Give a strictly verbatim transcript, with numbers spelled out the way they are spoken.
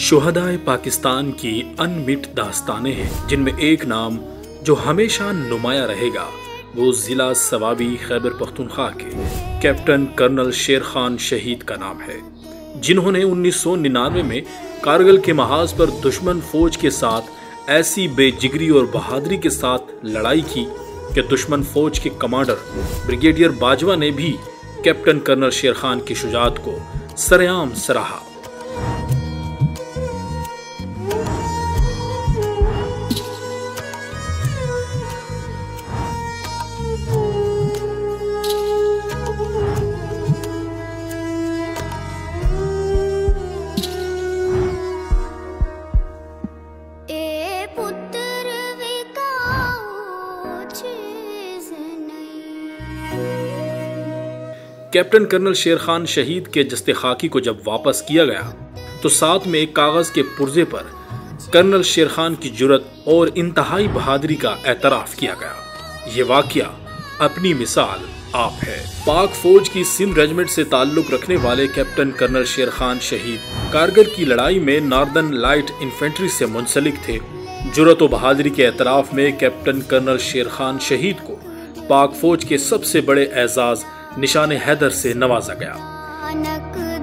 शुहदाए पाकिस्तान की अनमिट दास्तानें हैं, जिनमें एक नाम जो हमेशा नुमाया रहेगा वो जिला सवाबी खैबर पख्तूनख्वा के कैप्टन कर्नल शेर खान शहीद का नाम है, जिन्होंने उन्नीस सौ निन्यानवे में कारगिल के महाज पर दुश्मन फौज के साथ ऐसी बेजिगरी और बहादुरी के साथ लड़ाई की कि दुश्मन फौज के कमांडर ब्रिगेडियर बाजवा ने भी कैप्टन कर्नल शेर खान की शुजाअत को सरेआम सराहा। कैप्टन कर्नल शेर खान शहीद के जस्ते खाकी को जब वापस किया गया तो साथ में एक कागज के पुर्जे पर कर्नल शेर खान की जुर्रत और इंतहाई बहादुरी का एतराफ किया गया। ये वाकया अपनी मिसाल आप है। पाक फौज की सिंध रेजिमेंट से ताल्लुक रखने वाले कैप्टन कर्नल शेर खान शहीद कारगिल की लड़ाई में नॉर्दर्न लाइट इन्फेंट्री से मुंसलिक थे। जुर्रत और बहादुरी के एतराफ में कैप्टन कर्नल शेर खान शहीद को पाक फौज के सबसे बड़े एजाज निशान हैदर से नवाजा गया।